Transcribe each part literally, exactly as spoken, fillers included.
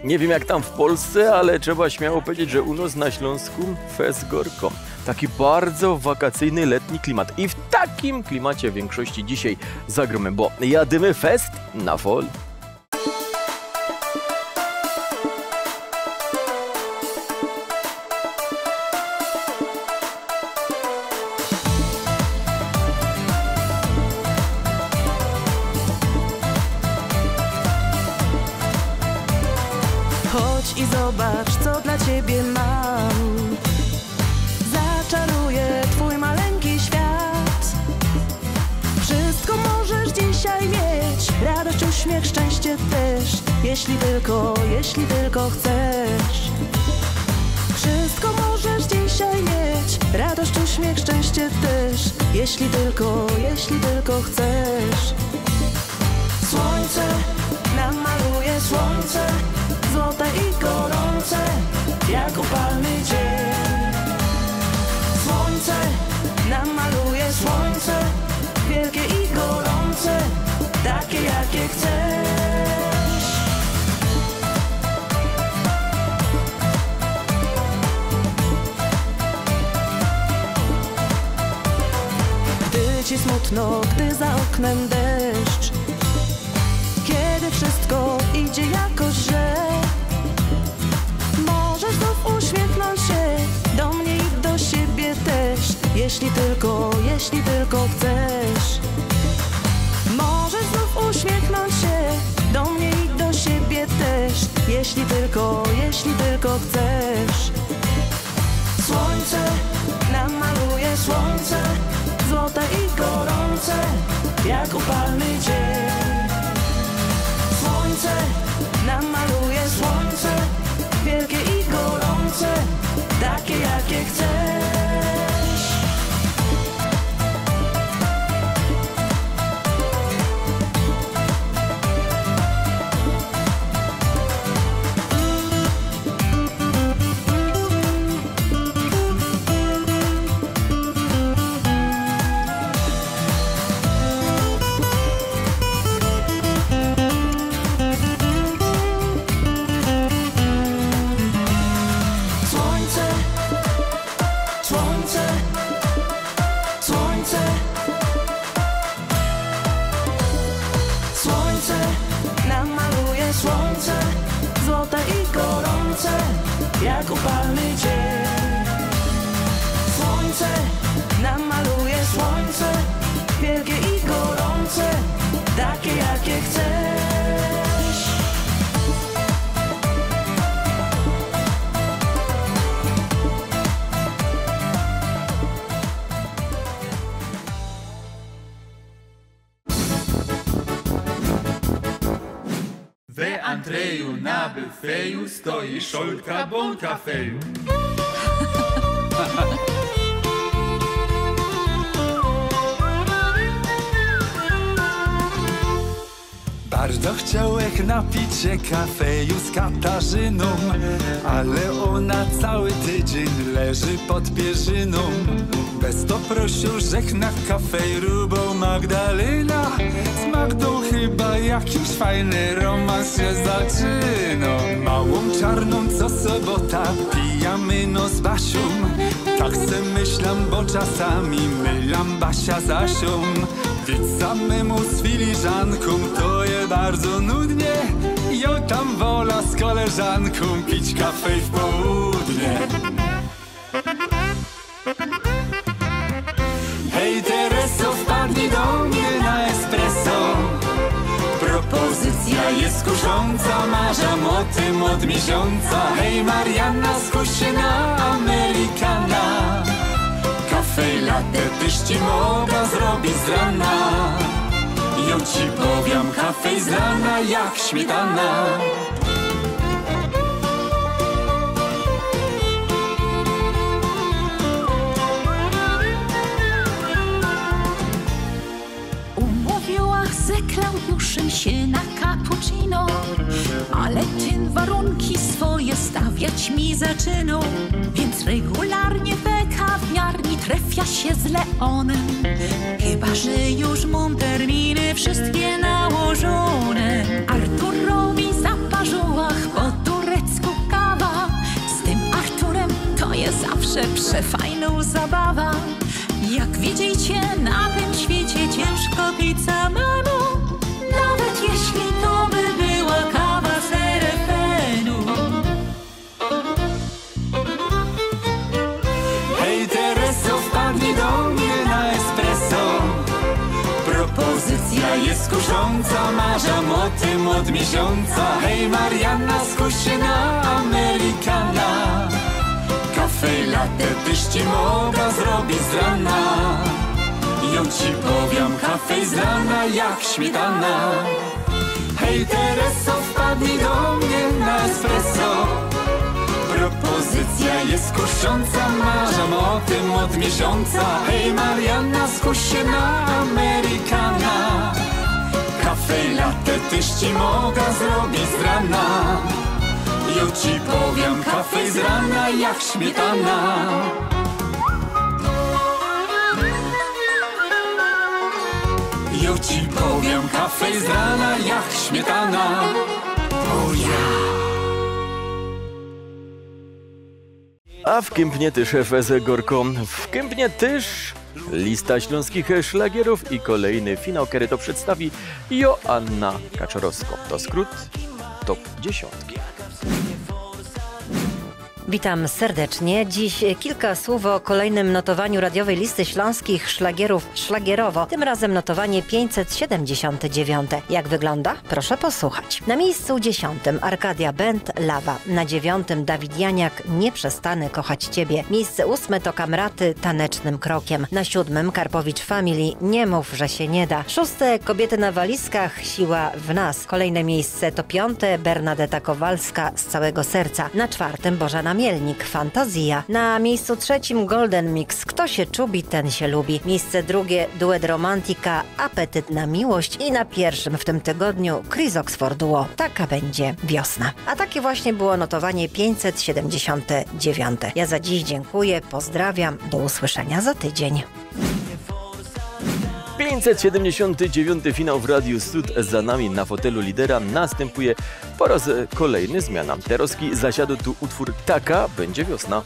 Nie wiem jak tam w Polsce, ale trzeba śmiało powiedzieć, że u nas na Śląsku fest gorko. Taki bardzo wakacyjny, letni klimat. I w takim klimacie w większości dzisiaj zagromy, bo jadymy fest na fol. Chodź i zobacz, co dla ciebie mam. Zaczaruję twój maleńki świat. Wszystko możesz dzisiaj mieć, radość, uśmiech, szczęście też. Jeśli tylko, jeśli tylko chcesz. Wszystko możesz dzisiaj mieć, radość, uśmiech, szczęście też. Jeśli tylko, jeśli tylko chcesz. Słońce nam maluje, słońce złote i gorące, jak upalny dzień. Słońce nam maluje, słońce wielkie i gorące, takie jakie chcesz. Gdy ci smutno, gdy za oknem deszcz, kiedy wszystko idzie jakoś źle, możesz znów uśmiechnąć się do mnie i do siebie też. Jeśli tylko, jeśli tylko chcesz. Możesz znów uśmiechnąć się do mnie i do siebie też. Jeśli tylko, jeśli tylko chcesz. Słońce nam maluje, słońce złote i gorące, jak upalny dzień. Słońce nam maluje, słońce wielkie i gorące, takie jakie chcesz. Jak upalny dzień. Słońce nam maluje, słońce wielkie i gorące, takie jakie chcesz. We Andrzeju na bufeju stoi szolka bon kafeju. Bardzo chciałech napić się kafeju z Katarzyną, ale ona cały tydzień leży pod pierzyną. Bez to prosił, żech na kafejru, bo Magdalena z Magdą chyba jakiś fajny romans się zaczyna. Małą czarną co sobota pijamy no z Basią. Tak se myślam, bo czasami mylam Basia z Asią. Pić samemu z filiżanką to je bardzo nudnie. Ja tam wola z koleżanką pić kafej w południe. Hej Tereso, wpadnij do mnie na espresso. Propozycja jest kusząca, marzam o tym od miesiąca. Hej Marianna, skuś się na Amerykana. Kafej latte tyś ci mogła zrobić z rana. Ja ci powiem, kafej z rana jak śmietana. Umówiłach ze Klaudiuszem się na cappuccino, ale ten warunki swoje stawiać mi zaczynał. Więc regularnie we kawiarni trefia się z Leonem. Chyba że już mam terminy wszystkie nałożone. Arturowi zaparzyłach, bo tu przefajną zabawa. Jak widzicie, na tym świecie ciężko pić samemu, nawet jeśli to by była kawa z er efe en-u. Hej Tereso, wpadnij do mnie na espresso. Propozycja jest kusząca, marzam o tym od miesiąca. Hej Marianna, skuś się na Amerykana. Kafe latte tyś ci mogę zrobić z rana. Ja ci powiem, kafe z rana jak śmietana. Hej Tereso, wpadnij do mnie na espresso. Propozycja jest kusząca, marzam o tym od miesiąca. Hej Marianna, skuś się na Amerykana. Kafe latte tyś ci mogę zrobić z rana. Ja ci powiem, kafe z rana jak śmietana. Ja ci powiem, kafe z rana jak śmietana. Oh yeah. A w Kępnie też F S Gorko. W Kępnie też lista śląskich szlagierów i kolejny finał, który to przedstawi Joanna Kaczorowska. To skrót top dziesiątki. Witam serdecznie. Dziś kilka słów o kolejnym notowaniu radiowej listy śląskich szlagierów szlagierowo. Tym razem notowanie pięćset siedemdziesiąt dziewięć. Jak wygląda? Proszę posłuchać. Na miejscu dziesiątym Arkadia Band Lawa. Na dziewiątym Dawid Janiak Nie przestanę kochać ciebie. Miejsce ósme to Kamraty Tanecznym krokiem. Na siódmym Karpowicz Family Nie mów, że się nie da. Szóste Kobiety na walizkach Siła w nas. Kolejne miejsce to piąte Bernadeta Kowalska Z całego serca. Na czwartym Bożena Mielnik Fantazja. Na miejscu trzecim Golden Mix Kto się czubi, ten się lubi. Miejsce drugie duet Romantika Apetyt na miłość i na pierwszym w tym tygodniu Chris Oxford Duo Taka będzie wiosna. A takie właśnie było notowanie pięćset siedemdziesiąt dziewięć. Ja za dziś dziękuję, pozdrawiam, do usłyszenia za tydzień. pięćset siedemdziesiąty dziewiąty finał w Radiu Stud za nami. Na fotelu lidera następuje po raz kolejny zmiana. Teroski zasiadł tu utwór Taka będzie wiosna.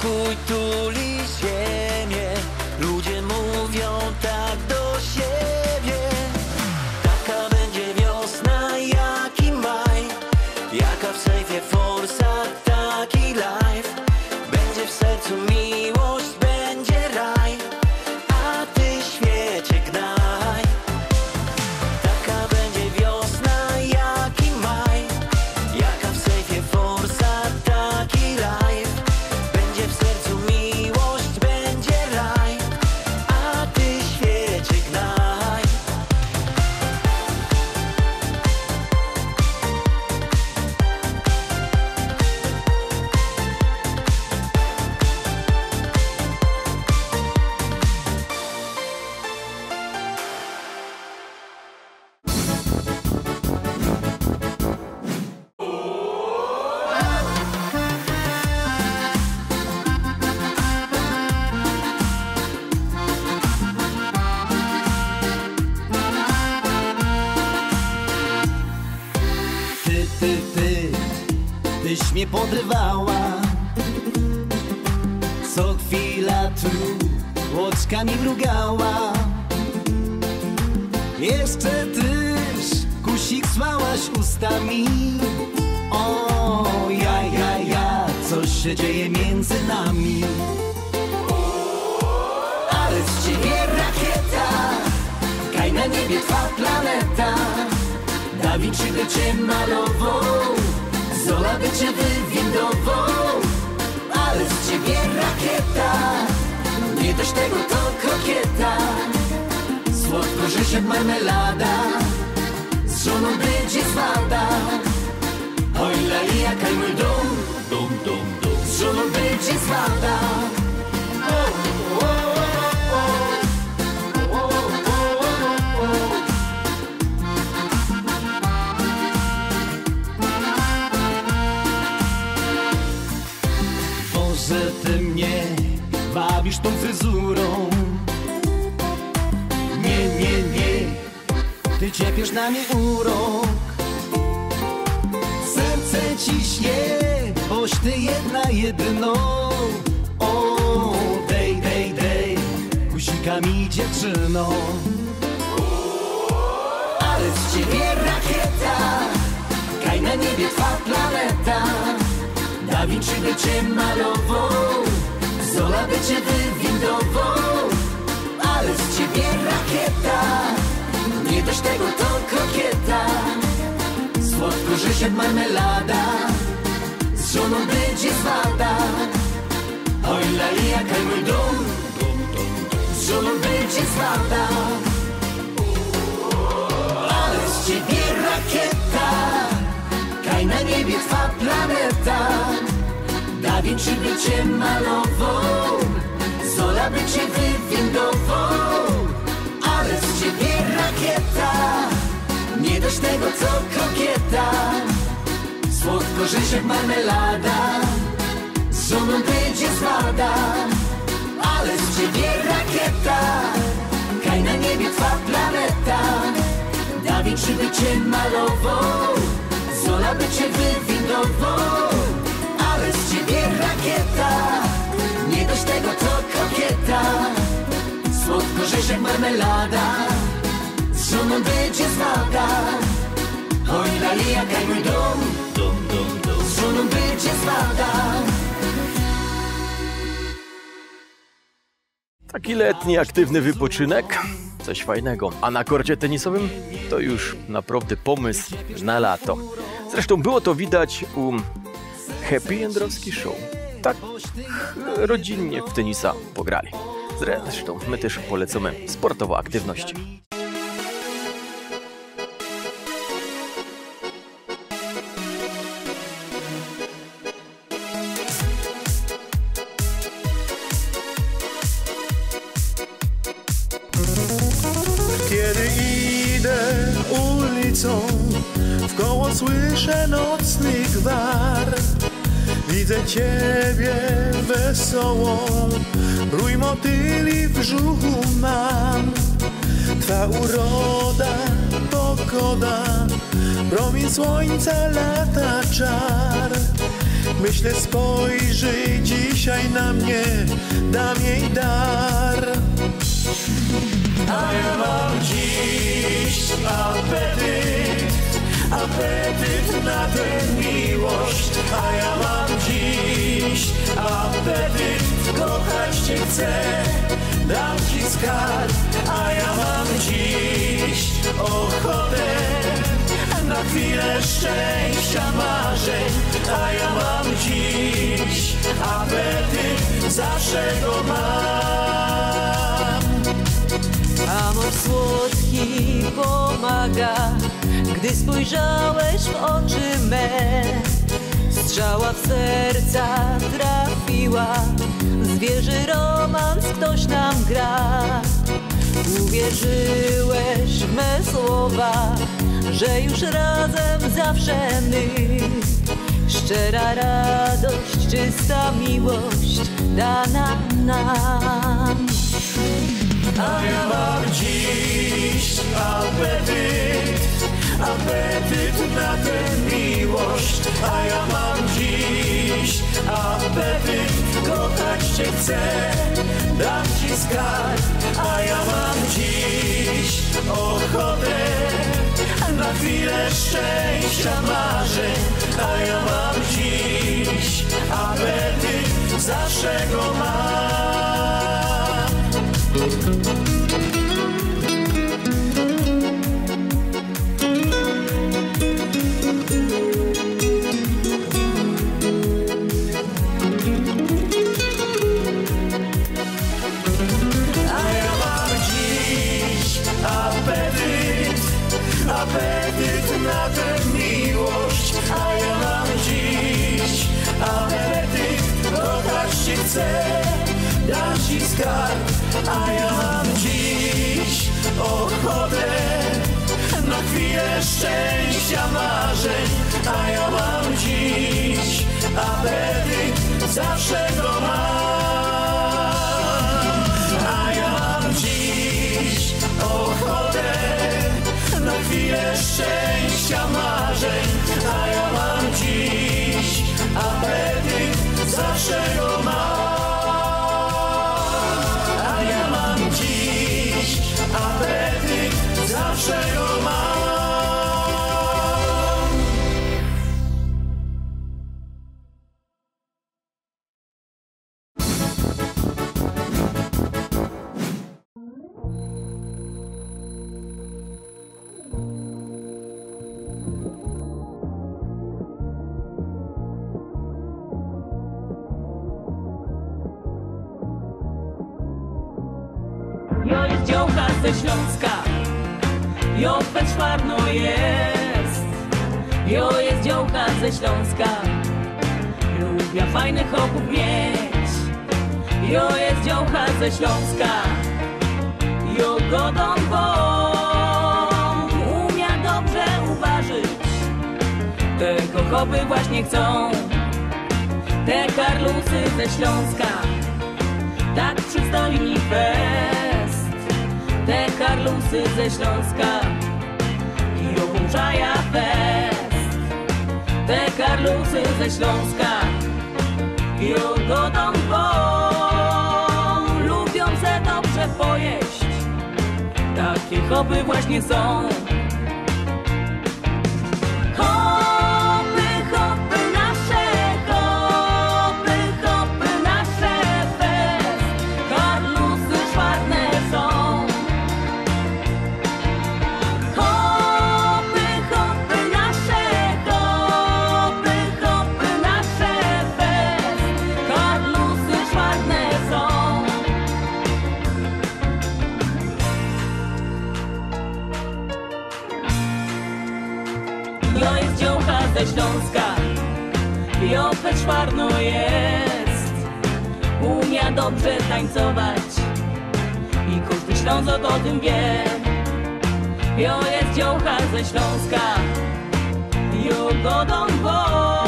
Pokój tuli ziemię, ludzie mówią tak do siebie. Taka będzie wiosna, jaki maj, jaka w sejfie forsa, taki life. Będzie w sercu miłość, będzie raj, a ty świecie gnaj. Taka będzie wiosna, jaki maj, jaka w sejfie forsa, taki life. Będzie w sercu miłość, będzie raj, a ty świecie gnaj. Ty, ty, ty, tyś mnie podrywała. Co chwila tu łoczkami mrugała. Jeszcze tyś kusik słałaś ustami. O, ja, ja, ja, coś się dzieje między nami. Ale z ciebie rakieta, kaj na niebie twa planeta. Da Vinci by cię malował, Zola by cię wywindował. Ale z ciebie rakieta, nie dość tego to kokieta. Słodko żyć jak marmelada, z żoną będzie zwada. Oj la i jaka mój dom, dom, dom, dom. Z żoną będzie zwada. Że ty mnie bawisz tą fryzurą. Nie, nie, nie, ty ciepiesz na mnie urok. Serce ciśnie, boś ty jedna jedyną. O, dej, dej, dej, kusikami dziewczyną. Ale z ciebie rakieta, kaj na niebie twa planeta. Da Vinci by cię malował, Zola by cię wywindował. Ale z ciebie rakieta, nie dość tego to kokieta. Słodko żyć jak marmelada, z żoną będzie zwada. Oj la i jaka mój dom, z żoną będzie zwada. Ale z ciebie rakieta, kaj na niebie twa planeta. Da Vinci by cię malował, Zola by cię wywindował. Ale z ciebie rakieta, nie dość tego co kokieta. Słodko żyć jak marmelada, z żoną będzie zwada. Ale z ciebie rakieta, kaj na niebie twa planeta. Da Vinci by cię malował, Zola by cię wywindował. Ale z ciebie rakieta, nie dość tego to kokieta. Słodko żyć jak marmelada, z żoną będzie zwada. Oj la i jaka mój dom, dom, dom, dom. Z żoną będzie zwada. Taki letni, aktywny wypoczynek, coś fajnego. A na korcie tenisowym to już naprawdę pomysł na lato. Zresztą było to widać u Happy Jędrowski Show. Tak rodzinnie w tenisa pograli. Zresztą my też polecamy sportowe aktywności. Kiedy idę ulicą, wkoło słyszę nocny gwar. Widzę ciebie wesołą, rój motyli w brzuchu mam. Twa uroda, pogoda, promień słońca, lata czar. Myślę, spojrzy dzisiaj na mnie, dam jej dar. A ja mam dziś apetyt, apetyt na tę miłość. A ja mam dziś apetyt, kochać cię chcę, dam ci skarb. A ja mam dziś ochotę na chwilę szczęścia, marzeń. A ja mam dziś apetyt, zawsze go mam. Amor słodki pomaga, gdy spojrzałeś w oczy me. Strzała w serca trafiła, zwierzy romans ktoś nam gra. Uwierzyłeś w me słowa, że już razem zawsze my. Szczera radość, czysta miłość dana nam. A ja mam dziś apetyt, apetyt na tę miłość. A ja mam dziś apetyt, kochać cię chcę, dam ci skarb. A ja mam dziś ochotę na chwilę szczęścia, marzeń. A ja mam dziś apetyt, zawsze go mam. Apetyt na tę miłość. A ja mam dziś apetyt, kochać cię chcę, dam ci skarb. A ja mam dziś ochotę na chwilę szczęścia, marzeń. A ja mam dziś apetyt, zawsze go mam. A ja mam dziś ochotę na chwilę szczęścia, marzeń. A ja mam dziś apetyt, zawsze go mam. A ja mam dziś apetyt, zawsze go mam. Jo jest dziołcha ze Śląska, jo we Czwarno jest. Jo jest dziołcha ze Śląska, lubię fajnych chłopów mieć. Jo jest dziołcha ze Śląska, jo godą wą, umia dobrze uważać. Tego chłopy właśnie chcą, te karlusy ze Śląska, tak przystojni fest. Te karlusy ze Śląska i obłączaja fest. Te karlusy ze Śląska i ogodą wą, lubią se dobrze pojeść. Takie chopy właśnie są. Ze Śląska, jo we Czwarno jest. Umia dobrze tańcować i każdy Ślązok o tym wie. Jo jest dziołcha ze Śląska, jo godą wą,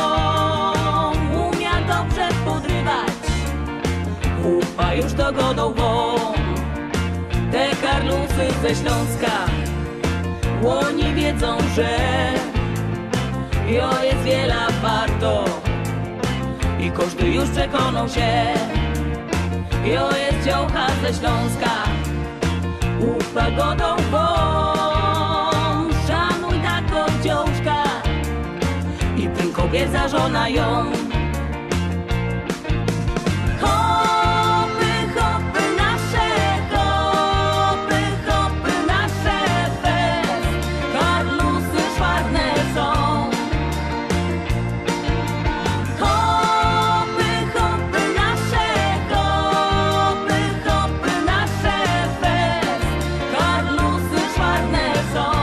umia dobrze podrywać, chłopa już to godą wą. Te karlusy ze Śląska, łoni wiedzą, że jo jest wiele warto, i każdy już przekonał się. Jo jest dziołcha ze Śląska, ufa godą wąż. Szanuj taką dziołczka i bym kobieta żona ją. Hopy, hopy nasze, hopy, hopy nasze, fest, Karlusy czarne są. Hopy, hopy nasze, hopy, hopy nasze, fest, Karlusy czarne są.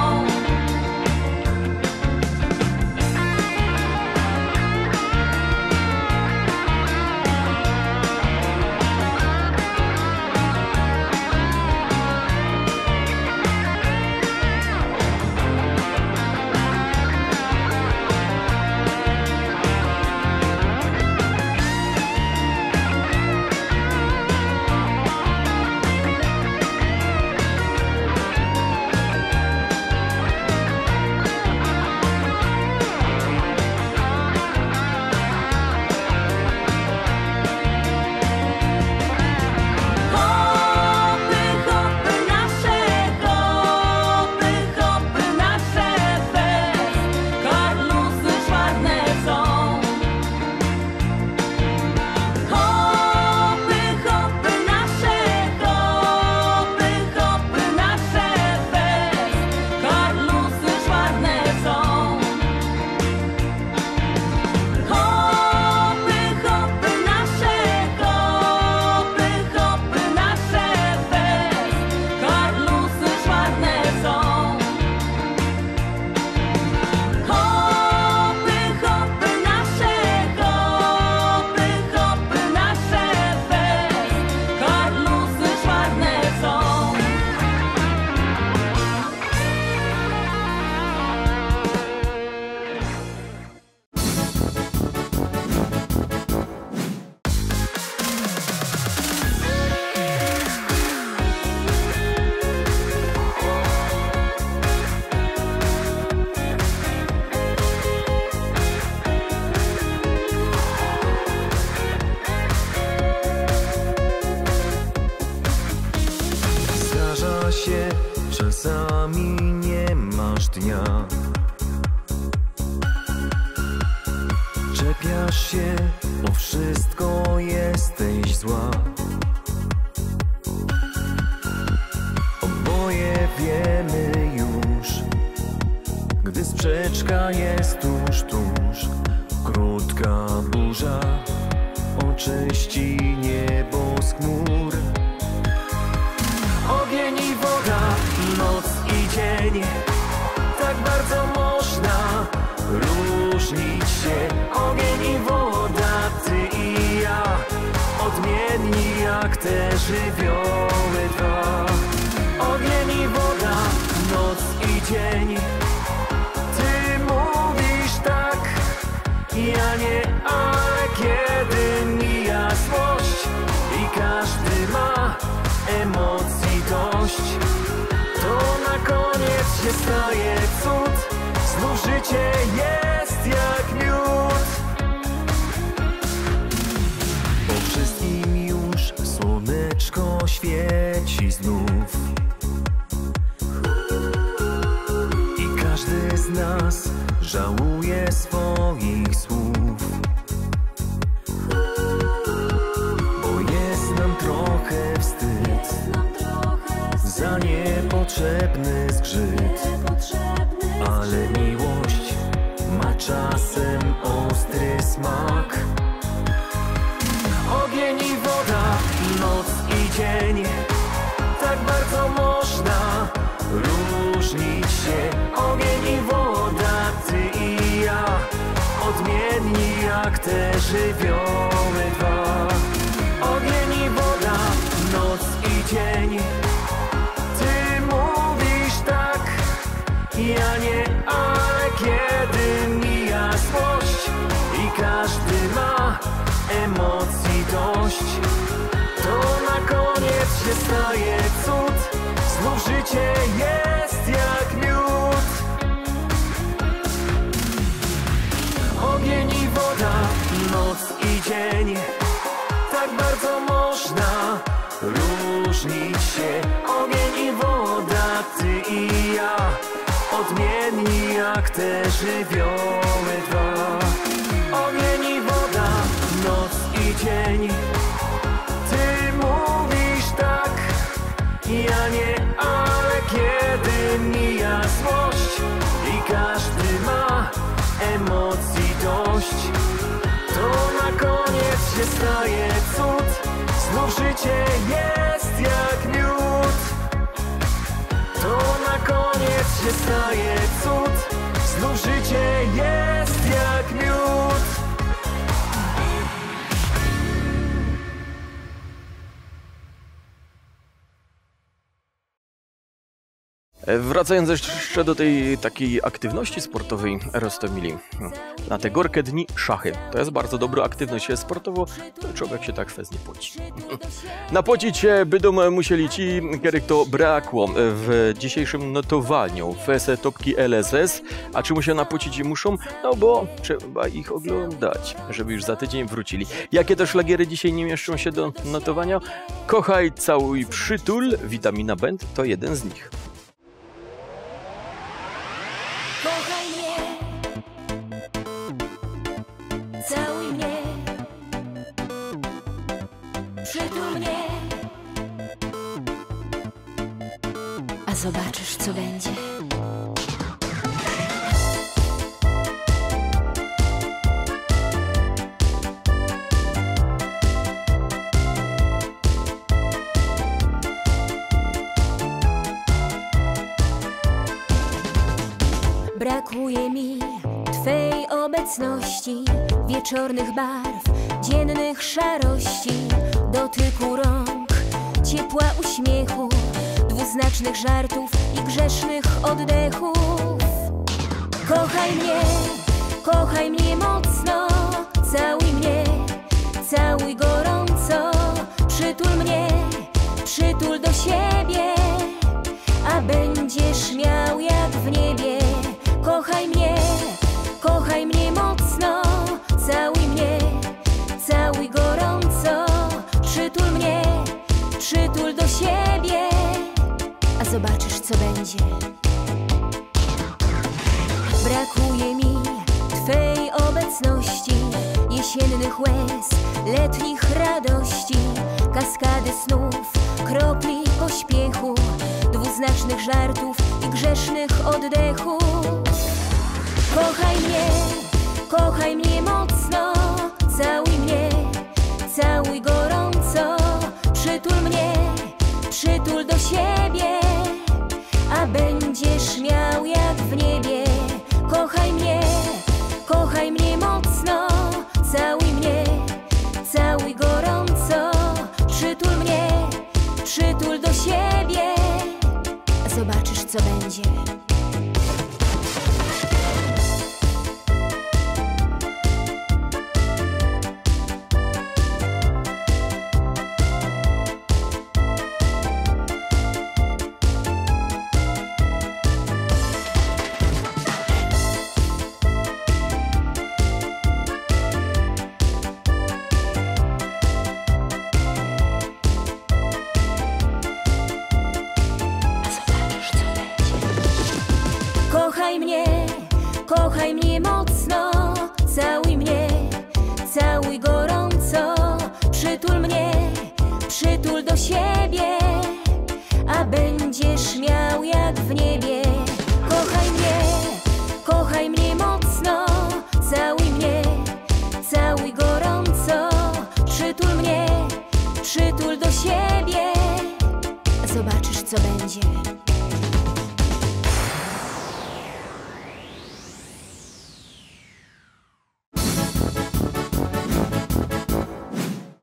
Czasami nie masz dnia, czepiasz się, o wszystko jesteś zła. Oboje wiemy już, gdy sprzeczka jest tuż, tuż, krótka burza oczyści niebo z chmur. Ogień i woda, noc i dzień, tak bardzo można różnić się. Ogień i woda, ty i ja, odmienni jak te żywioły dwa. Ogień i woda, noc i dzień, ty mówisz tak, ja nie, ale kiedy mija złość i każdy ma emocji dość, to na koniec się staje cud, znów życie jest jak miód. Po wszystkim już słoneczko świeci znów i każdy z nas żałuje swoich słów, bo jest nam trochę wstyd za niepotrzebny zgrzyt, ale miłość ma czasem ostry smak. Ogień i woda, noc i dzień, tak bardzo można różnić się. Ogień i woda, ty i ja, odmienni jak te żywioły dwa. Ogień i woda, noc i dzień, ty mówisz tak, ja nie, ale kiedy mija złość i każdy ma emocji dość, to na koniec się staje cud, znów życie jest jak miód. Ogień i woda, noc i dzień. Tak bardzo można różnić się. Ogień i woda, ty i ja, odmienni jak te żywioły dwa. Ogień i woda, noc i dzień. Ty mówisz tak, ja nie, ale kiedy mija złość i każdy ma emocji dość, to na koniec się staje cud. Znów życie jest jak miód. To na koniec się staje cud. Znów życie jest jak miód. Wracając jeszcze do tej takiej aktywności sportowej, Rostomili, na te gorkie dni szachy. To jest bardzo dobra aktywność sportowa, to człowiek się tak fez nie poci. Napocić się będą musieli ci, których to brakło w dzisiejszym notowaniu w S Topki L S S. A czemu się napocić muszą? No bo trzeba ich oglądać, żeby już za tydzień wrócili. Jakie to szlagiery dzisiaj nie mieszczą się do notowania? Kochaj, całuj, przytul, Witamina B to jeden z nich. Kochaj mnie, całuj mnie, przytul mnie, a zobaczysz, co będzie. Brakuje mi Twej obecności, wieczornych barw, dziennych szarości, dotyku rąk, ciepła uśmiechu, dwuznacznych żartów i grzesznych oddechów. Kochaj mnie, kochaj mnie mocno, całuj mnie, całuj gorąco, przytul mnie, przytul do siebie, a będziesz miał jak w niebie. Kochaj mnie, kochaj mnie mocno, całuj mnie, całuj gorąco, przytul mnie, przytul do siebie, a zobaczysz, co będzie. Brakuje mi Twej obecności, jesiennych łez, letnich radości, kaskady snów, kropli pośpiechu, dwuznacznych żartów i grzesznych oddechów. Kochaj mnie, kochaj mnie mocno, całuj mnie, całuj gorąco, przytul mnie, przytul do siebie, a będziesz miał jak w niebie. Kochaj mnie, kochaj mnie mocno, całuj mnie, całuj gorąco, przytul mnie, przytul do siebie, a zobaczysz, co będzie. Kochaj mnie, kochaj mnie mocno, całuj mnie, całuj gorąco, przytul mnie, przytul do siebie, a będziesz miał jak w niebie. Kochaj mnie, kochaj mnie mocno, całuj mnie, całuj gorąco, przytul mnie, przytul do siebie, a zobaczysz, co będzie.